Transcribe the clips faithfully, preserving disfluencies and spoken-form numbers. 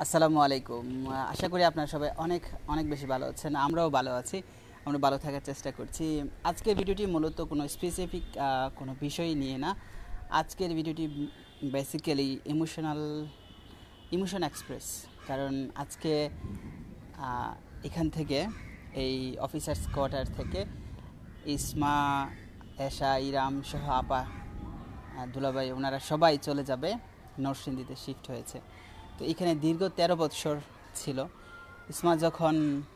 আসসালামু আলাইকুম। আশা করি আপনারা সবাই অনেক অনেক বেশি ভালো আছেন। আমরাও ভালো আছি, আমরা ভালো থাকার চেষ্টা করছি। আজকের ভিডিওটি মূলত কোনো স্পেসিফিক কোনো বিষয় নিয়ে না। আজকের ভিডিওটি বেসিক্যালি ইমোশনাল ইমোশন এক্সপ্রেস। কারণ আজকে এখান থেকে এই অফিসার্স কোয়ার্টার থেকে ইসমা, এশা, ইরাম সহ আপা, দুলাভাই ওনারা সবাই চলে যাবে নরসিংদীতে শিফট হয়েছে। তো এখানে দীর্ঘ তেরো বৎসর ছিল। ইসমা যখন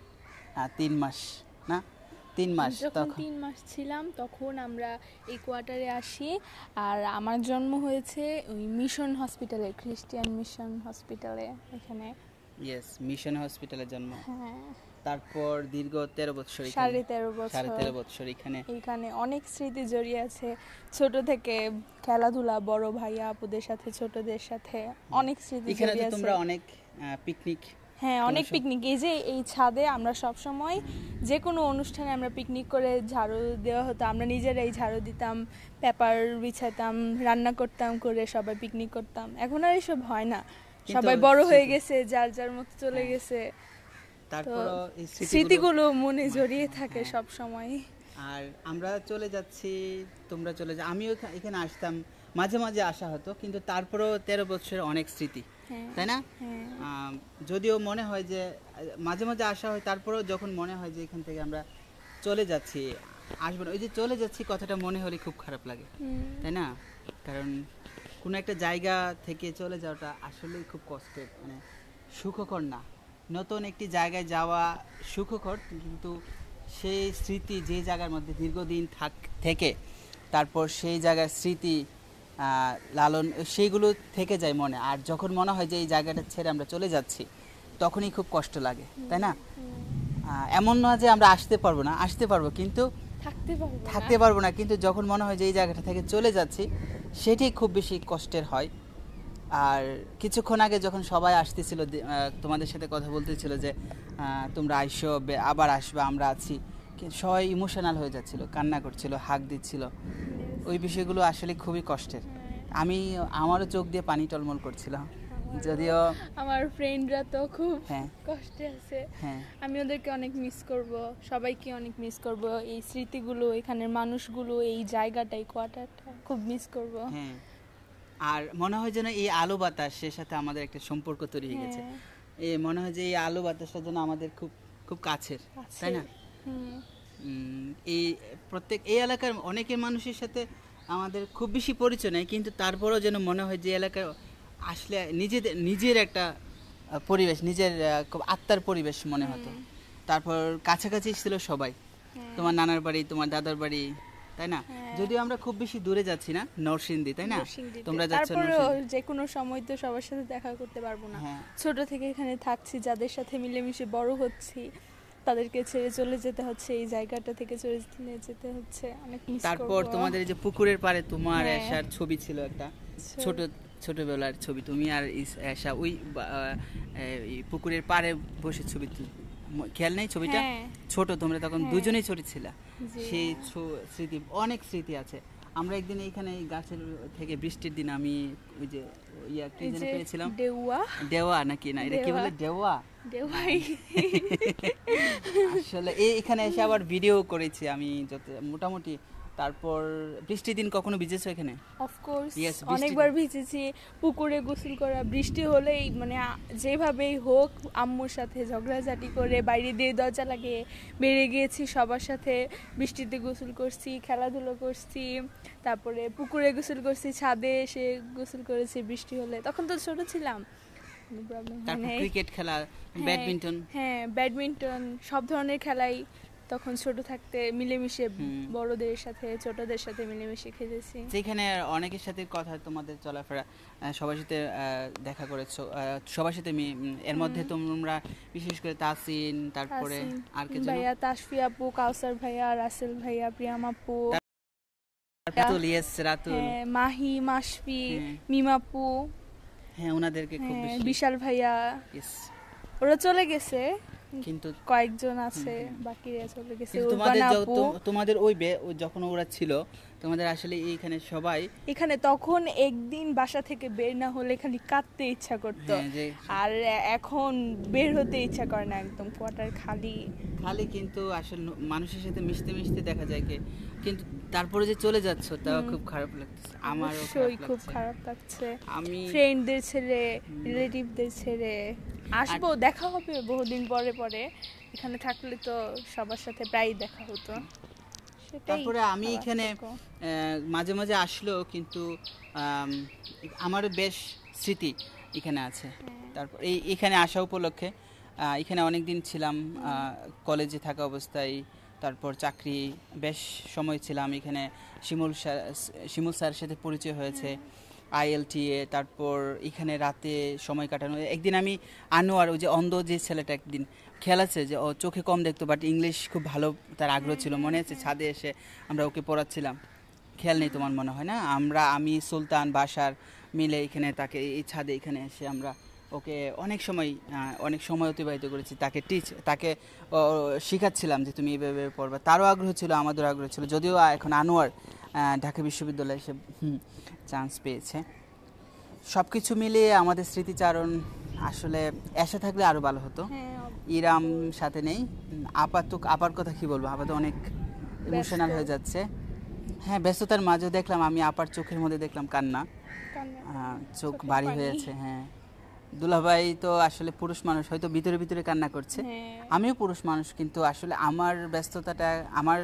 তিন মাস না তিন মাস যখন তিন মাস ছিলাম তখন আমরা এই কোয়ার্টারে আসি। আর আমার জন্ম হয়েছে ওই মিশন হসপিটালে, খ্রিস্টিয়ান মিশন হসপিটালে। এখানে ইয়েস, মিশন হসপিটালে জন্ম। হ্যাঁ, তারপর দীর্ঘ তেরো বছর সাড়ে তেরো বছর সাড়ে তেরো বছর এখানে এখানে অনেক স্মৃতি জড়িয়ে আছে। ছোট থেকে খেলাধুলা, বড় ভাইয়া আপুদের সাথে, ছোটদের সাথে অনেক স্মৃতি জড়িয়ে আছে। তোমরা অনেক পিকনিক, হ্যাঁ অনেক পিকনিক। এই যে এই ছাদে আমরা সব সময় যে কোনো অনুষ্ঠানে আমরা পিকনিক করে ঝাড়ু দেওয়া হতো, আমরা নিজেরাই ঝাড়ু দিতাম, পেপার বিছাতাম, রান্না করতাম, করে সবাই পিকনিক করতাম। এখন আর এসব হয় না, সবাই বড় হয়ে গেছে, যার যার মতো চলে গেছে। তারপর স্মৃতিগুলো মনে জড়িয়ে থাকে সব সময়। আর আমরা চলে যাচ্ছি, তোমরা চলে যা। আমিও এখানে আসতাম, মাঝে মাঝে আসা হতো, কিন্তু তারপরেও তেরো বছরের অনেক স্মৃতি, তাই না? যদিও মনে হয় যে মাঝে মাঝে আসা হয়, তারপরেও যখন মনে হয় যে এখান থেকে আমরা চলে যাচ্ছি, আসবো না, ওই যে চলে যাচ্ছি কথাটা মনে হলে খুব খারাপ লাগে, তাই না? কারণ কোনো একটা জায়গা থেকে চলে যাওয়াটা আসলেই খুব কষ্টের, মানে সুখকর না। নতুন একটি জায়গায় যাওয়া সুখকর, কিন্তু সেই স্মৃতি যে জায়গার মধ্যে দীর্ঘদিন থাক থেকে তারপর সেই জায়গার স্মৃতি লালন সেইগুলো থেকে যায় মনে। আর যখন মনে হয় যে এই জায়গাটা ছেড়ে আমরা চলে যাচ্ছি, তখনই খুব কষ্ট লাগে, তাই না? এমন না যে আমরা আসতে পারবো না, আসতে পারবো, কিন্তু থাকতে পারবো না। কিন্তু যখন মনে হয় যে এই জায়গাটা থেকে চলে যাচ্ছি, সেটাই খুব বেশি কষ্টের হয়। আর কিছুক্ষণ আগে যখন সবাই আসতেছিল, তোমাদের সাথে কথা বলতেছিল যে তোমরা আইসো, আবার আসবে, আমরা আছি, সবাই ইমোশনাল হয়ে যাচ্ছিল, কান্না করছিল, হাক দিচ্ছিল। ওই বিষয়গুলো আসলে খুবই কষ্টের। আমি আমারও চোখ দিয়ে পানি টলমল করছিল, যদিও আমার ফ্রেন্ডরা তো খুব কষ্টে আছে। আমি ওদেরকে অনেক মিস করব, সবাইকে অনেক মিস করব। এই স্মৃতিগুলো, এখানের মানুষগুলো, এই জায়গাটাই, কোয়ার্টারটা খুব মিস করব। হ্যাঁ, আর মনে হয় যেন এই আলো বাতাসের সাথে আমাদের একটা সম্পর্ক তৈরি হয়ে গেছে। এই মনে হয় যে এই আলো বাতাসটা যেন আমাদের খুব খুব কাছের, তাই না? এই প্রত্যেক এই এলাকার অনেকের মানুষের সাথে আমাদের খুব বেশি পরিচয় নেই, কিন্তু তারপরেও যেন মনে হয় যে এলাকায় আসলে নিজেদের নিজের একটা পরিবেশ, নিজের খুব আত্মার পরিবেশ মনে হতো। তারপর কাছাকাছি ছিল সবাই, তোমার নানার বাড়ি, তোমার দাদার বাড়ি, তাই না? যদিও আমরা খুব বেশি দূরে যাচ্ছি না, নরসিংদী, তাই না? তোমরা যাচ্ছ যে কোনো সময় তো সবার সাথে দেখা করতে পারবো না। ছোট থেকে এখানে থাকছি, যাদের সাথে মিলেমিশে বড় হচ্ছি, তাদেরকে ছেড়ে চলে যেতে হচ্ছে, এই জায়গাটা থেকে চলে যেতে হচ্ছে, অনেক মিস করব। তারপর তোমাদের যে পুকুরের পাড়ে তোমার এশার ছবি ছিল, একটা ছোট ছোটবেলার ছবি, তুমি আর এশা ওই পুকুরের পাড়ে বসে ছবি, খেয়াল নেই ছবিটা? ছোট তোমরা তখন দুজনেই ছোট ছিল, সেই স্মৃতি, অনেক স্মৃতি আছে। আমরা একদিন এইখানে গাছের থেকে বৃষ্টির দিন আমি ওই যে ইয়া কি যেন পেয়েছিলাম, দেওয়া দেওয়া নাকি না, এটা কি বলে, দেওয়া দেওয়াই আসলে এইখানে এসে আবার ভিডিও করেছি আমি যত মোটামুটি। তারপর বৃষ্টির দিন কখনো ভিজেছো এখানে? অফকোর্স, অনেকবার ভিজেছি। পুকুরে গোসল করা, বৃষ্টি হলেই মানে যেভাবেই হোক আম্মুর সাথে ঝগড়াঝাটি করে বাইরে দিয়ে দরজা লাগিয়ে বেরিয়ে গিয়েছি, সবার সাথে বৃষ্টিতে গোসল করছি, খেলাধুলো করছি, তারপরে পুকুরে গোসল করছি, ছাদে এসে গোসল করেছি বৃষ্টি হলে। তখন তো ছোট ছিলাম, ক্রিকেট খেলা, ব্যাডমিন্টন, হ্যাঁ ব্যাডমিন্টন, সব ধরনের খেলাই তখন ছোট থাকতে মিলেমিশে বড়দের সাথে ছোটদের সাথে মিলেমিশে খেলেছি। যেখানে অনেকের সাথে কথা, তোমাদের চলাফেরা, সবার সাথে দেখা করেছো, সবার সাথে। এর মধ্যে তোমরা বিশেষ করে তাসিন, তারপরে আর কে ভাইয়া, তাসফি আপু, কাউসার ভাইয়া, রাসেল ভাইয়া, প্রিয়াম আপু, রাতুল, ইয়েস রাতুল, মাহি, মাসফি, মিমাপু, হ্যাঁ ওনাদেরকে খুব বেশি, বিশাল ভাইয়া, ওরা চলে গেছে কিন্তু কয়েকজন আছে, বাকিরা চলে গেছে। তোমাদের তোমাদের ওই যখন ওরা ছিল তোমাদের আসলে এইখানে সবাই এখানে তখন একদিন বাসা থেকে বের না হলে খালি কাঁদতে ইচ্ছা করতো, আর এখন বের হতে ইচ্ছা করে না, একদম কোয়ার্টার খালি খালি। কিন্তু আসলে মানুষের সাথে মিশতে মিশতে দেখা যায় কি, কিন্তু তারপরে যে চলে যাচ্ছ তাও খুব খারাপ লাগছে। আমারও খুব খারাপ লাগছে। আমি ফ্রেন্ডদের ছেড়ে, রিলেটিভদের ছেড়ে আসবো, দেখা হবে বহুদিন পরে পরে, এখানে থাকলে তো সবার সাথে প্রায় দেখা হতো। তারপরে আমি এখানে মাঝে মাঝে আসলেও কিন্তু আমার বেশ স্মৃতি এখানে আছে। তারপর এই এখানে আসা উপলক্ষে এখানে অনেক দিন ছিলাম কলেজে থাকা অবস্থায়, তারপর চাকরি বেশ সময় ছিলাম এখানে। শিমুল স্যার শিমুল স্যারের সাথে পরিচয় হয়েছে, আইএলটিএ, তারপর এখানে রাতে সময় কাটানো। একদিন আমি আনোয়ার, ওই যে অন্ধ যে ছেলেটা, একদিন খেয়াল আছে যে ও চোখে কম দেখতো বাট ইংলিশ খুব ভালো তার আগ্রহ ছিল, মনে আছে? ছাদে এসে আমরা ওকে পড়াচ্ছিলাম, খেয়াল নেই তোমার মনে হয় না? আমরা আমি সুলতান বাসার মিলে এখানে তাকে এই ছাদে এখানে এসে আমরা ওকে অনেক সময় অনেক সময় অতিবাহিত করেছি। তাকে টিচ তাকে শেখাচ্ছিলাম যে তুমি এইভাবে পড়বা। তারও আগ্রহ ছিল, আমাদেরও আগ্রহ ছিল। যদিও এখন আনোয়ার ঢাকা বিশ্ববিদ্যালয়ে সে চান্স পেয়েছে। সব কিছু মিলিয়ে আমাদের স্মৃতিচারণ আসলে এসে থাকলে আরও ভালো হতো। ইরাম সাথে নেই, আপা তো আপার কথা কি বলবো, আপা তো অনেক ইমোশনাল হয়ে যাচ্ছে। হ্যাঁ, ব্যস্ততার মাঝেও দেখলাম আমি আপার চোখের মধ্যে দেখলাম কান্না, চোখ বাড়ি হয়েছে। হ্যাঁ, দুলাভাই তো আসলে পুরুষ মানুষ, হয়তো ভিতরে ভিতরে কান্না করছে। আমিও পুরুষ মানুষ, কিন্তু আসলে আমার ব্যস্ততাটা, আমার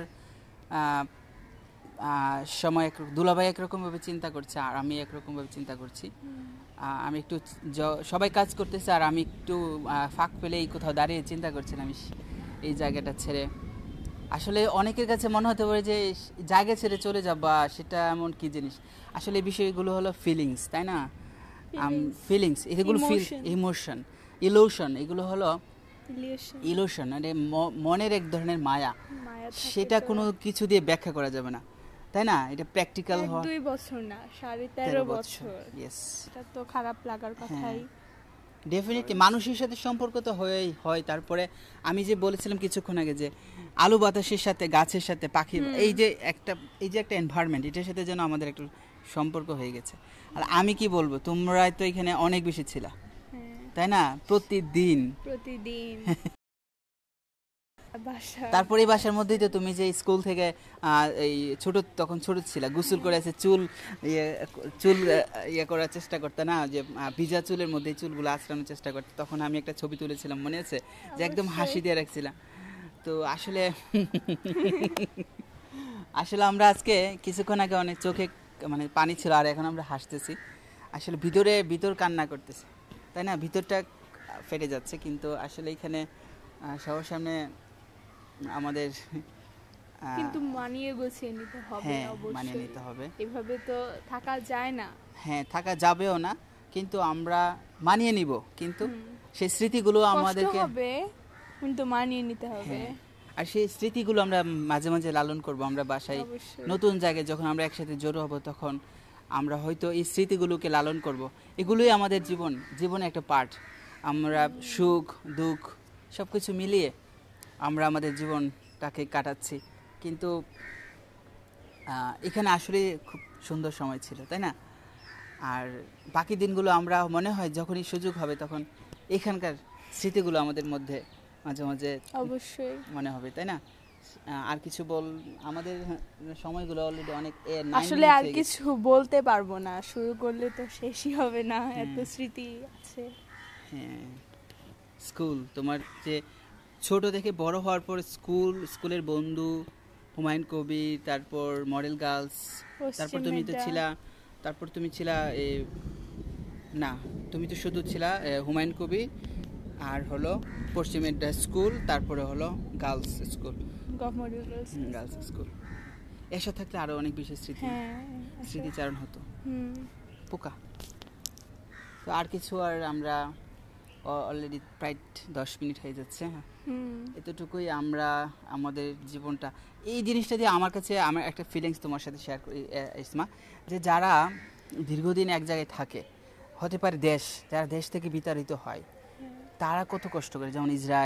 সময় এক, দুলাভাই একরকমভাবে চিন্তা করছে আর আমি একরকমভাবে চিন্তা করছি। আমি একটু সবাই কাজ করতেছে আর আমি একটু ফাঁক পেলেই কোথাও দাঁড়িয়ে চিন্তা করছিলাম এই জায়গাটা ছেড়ে। আসলে অনেকের কাছে মনে হতে পারে যে জায়গা ছেড়ে চলে যাবা, সেটা এমন কি জিনিস। আসলে এই বিষয়গুলো হলো ফিলিংস, তাই না? ফিলিংস, এগুলো ফিল, ইমোশন, ইলুশন, এগুলো হলো ইলুশন, মানে মনের এক ধরনের মায়া। সেটা কোনো কিছু দিয়ে ব্যাখ্যা করা যাবে না, তাই না? এটা প্র্যাকটিক্যাল হয়। দুই বছর না, সাড়ে তেরো বছর। ইয়েস, এটা তো খারাপ লাগার কথাই। ডেফিনেটলি মানুষের সাথে সম্পর্ক তো হয়েই হয়। তারপরে আমি যে বলেছিলাম কিছুক্ষণ আগে যে আলো বাতাসের সাথে, গাছের সাথে, পাখি, এই যে একটা এই যে একটা এনভায়রনমেন্ট, এটার সাথে যেন আমাদের একটা সম্পর্ক হয়ে গেছে। আর আমি কি বলবো, তোমরা তো এখানে অনেক বেশি ছিলা, তাই না? প্রতিদিন প্রতিদিন তারপরে এই বাসার মধ্যেই তো তুমি যে স্কুল থেকে এই ছোট, তখন ছোট ছিল, গোসল করে এসে চুল ইয়ে চুল ইয়ে করার চেষ্টা করতে না, যে ভিজা চুলের মধ্যে চুলগুলো আঁচড়ানোর চেষ্টা করতে। তখন আমি একটা ছবি তুলেছিলাম, মনে আছে? যে একদম হাসি দিয়ে রাখছিলাম। তো আসলে আসলে আমরা আজকে কিছুক্ষণ আগে অনেক চোখে মানে পানি ছিল, আর এখন আমরা হাসতেছি। আসলে ভিতরে ভিতর কান্না করতেছে, তাই না? ভিতরটা ফেটে যাচ্ছে। কিন্তু আসলে এখানে সবার সামনে আমাদের কিন্তু মানিয়ে গুছিয়ে নিতে হবে। হ্যাঁ, মানিয়ে নিতে হবে। এভাবে তো থাকা যায় না। হ্যাঁ, থাকা যাবেও না, কিন্তু আমরা মানিয়ে নিব। কিন্তু সেই স্মৃতিগুলো আমাদেরকে হবে, কিন্তু মানিয়ে নিতে হবে। আর সেই স্মৃতিগুলো আমরা মাঝে মাঝে লালন করব। আমরা বাসায় নতুন জায়গায় যখন আমরা একসাথে জড়ো হব, তখন আমরা হয়তো এই স্মৃতিগুলোকে লালন করব। এগুলোই আমাদের জীবন, জীবনে একটা পার্ট। আমরা সুখ দুঃখ সব কিছু মিলিয়ে আমরা আমাদের জীবনটাকে কাটাচ্ছি। কিন্তু এখানে আসলে খুব সুন্দর সময় ছিল, তাই না? আর বাকি দিনগুলো আমরা মনে হয় যখনই সুযোগ হবে তখন এখানকার স্মৃতিগুলো আমাদের মধ্যে মাঝে মাঝে অবশ্যই মনে হবে, তাই না? আর কিছু বল, আমাদের সময়গুলো অলরেডি অনেক, আসলে আর কিছু বলতে পারবো না, শুরু করলে তো শেষই হবে না, এত স্মৃতি আছে। হ্যাঁ, স্কুল, তোমার যে ছোট থেকে বড় হওয়ার পর স্কুল, স্কুলের বন্ধু, হুমায়ুন কবির, তারপর মডেল গার্লস, তারপর তুমি তো ছিলা, তারপর তুমি ছিলা না তুমি তো শুধু ছিলা হুমায়ুন কবির, আর হলো পশ্চিমের স্কুল, তারপরে হলো গার্লস স্কুল, গার্লস স্কুল। এসা থাকলে আরো অনেক বেশি স্মৃতি স্মৃতিচারণ হতো। পোকা তো আর কিছু, আর আমরা অলরেডি প্রায় দশ মিনিট হয়ে যাচ্ছে। এতটুকুই আমরা আমাদের জীবনটা, এই জিনিসটা দিয়ে আমার কাছে আমার একটা ফিলিংস তোমার সাথে শেয়ার করি ইসমা, যে যারা দীর্ঘদিন এক জায়গায় থাকে, হতে পারে দেশ, যারা দেশ থেকে বিতাড়িত হয়, তারা কত কষ্ট করে। যেমন ইসরায়েল,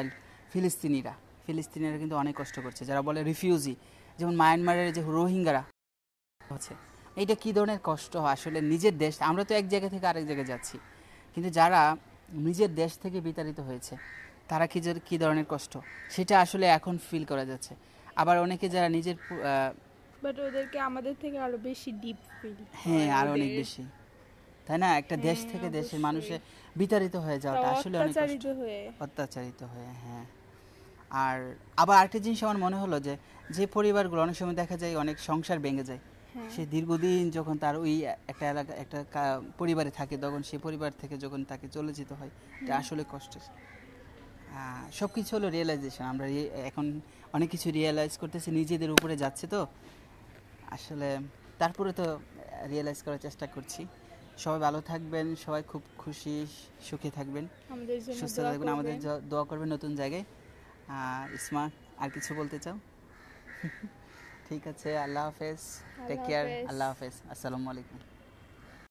ফিলিস্তিনিরা ফিলিস্তিনিরা কিন্তু অনেক কষ্ট করছে, যারা বলে রিফিউজি, যেমন মায়ানমারের যে রোহিঙ্গারা হচ্ছে, এইটা কী ধরনের কষ্ট আসলে নিজের দেশ, আমরা তো এক জায়গা থেকে আরেক জায়গায় যাচ্ছি, কিন্তু যারা নিজের দেশ থেকে বিতাড়িত হয়েছে তারা কি কী ধরনের কষ্ট সেটা আসলে এখন ফিল করা যাচ্ছে। আবার অনেকে যারা নিজের বাট ওদেরকে আমাদের থেকে আরো বেশি ডিপ ফিল, হ্যাঁ আর অনেক বেশি, তাই না? একটা দেশ থেকে দেশের মানুষে বিতাড়িত হয়ে যাওয়াটা আসলে অনেক কষ্ট, অত্যাচারিত হয়ে। হ্যাঁ, আর আবার আরেকটা জিনিস আমার মনে হলো যে যে পরিবারগুলো অনেক সময় দেখা যায় অনেক সংসার ভেঙে যায়, সে দীর্ঘদিন যখন তার ওই একটা এলাকা একটা পরিবারে থাকে তখন সেই পরিবার থেকে যখন তাকে চলে যেতে হয়, এটা আসলে কষ্টের। সব কিছু হলো রিয়েলাইজেশন, আমরা এখন অনেক কিছু রিয়েলাইজ করতেছি, নিজেদের উপরে যাচ্ছে তো আসলে, তারপরে তো রিয়েলাইজ করার চেষ্টা করছি। সবাই ভালো থাকবেন, সবাই খুব খুশি সুখে থাকবেন, সুস্থ থাকবেন, আমাদের দোয়া করবেন নতুন জায়গায়। ইসমা আর কিছু বলতে চাও? ঠিক আছে, আল্লাহ হাফেজ, টেক কেয়ার, আল্লাহ হাফেজ, আসসালামু আলাইকুম।